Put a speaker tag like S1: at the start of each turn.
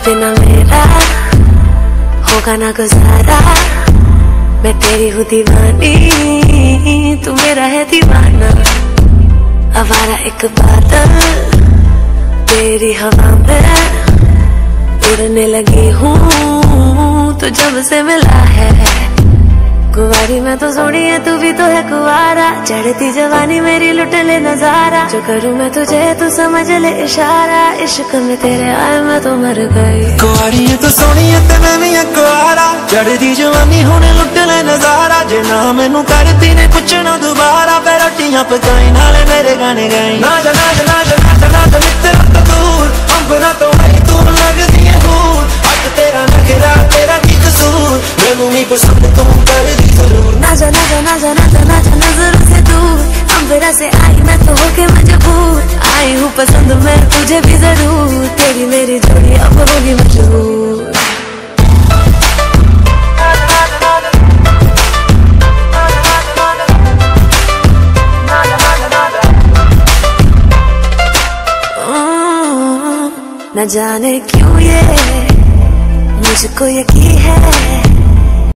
S1: बिना मेरा होगा ना गुजारा। मैं तेरी हूँ दीवानी, तू मेरा है दीवाना। आवारा एक बादल तेरी हवा में उड़ने लगी हूँ, तो जब से मिला है। कुंवारी मैं तो सोनी है, तू भी तो है कुंवारा। चढ़ती जवानी मेरी लुट ले नजारा। जो करूँ मैं तुझे तू समझ ले इशारा। इश्क में तेरे आए मैं तो मर गई।
S2: कुंवारी है तो सोनी है ते मैं भी है कुंवारा। चढ़ती जवानी होने लुट ले नजारा। जे ना मैनू करती ने कुछ ना दोबारा। फिर रोटियां पकाई नाले मेरे गाने गाई। ना जा ना जा ना जा ना जा ना जा मित्र तो दूर अंबरा तो आई तू लगदी है हूर। हक तेरा नखरा तेरा की कसूर, मैनू नहीं पसंद तू कर दी जरूर।
S1: ना जा ना जा ना जा ना जा ना जा नजरों से दूर। अंबरा से आई मैं तो होके मजबूर। आई हूँ पसंद मैं तुझे भी जरूर। तेरी मेरी जोड़ी अब होगी मशहूर। न जाने क्यों ये मुझको यकीन है,